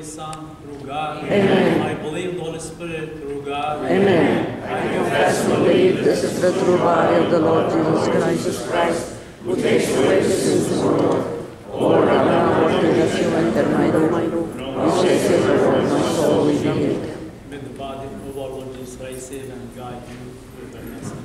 His Son through God. Amen. I believe in the Holy Spirit through God. Amen. I confess and believe this is the true body of the Lord Jesus Christ, who takes away the sins of the world. Lord, now work in us, you enter my room. You say, Lord, my soul is healed. May the body of our Lord Jesus Christ save and guide you through the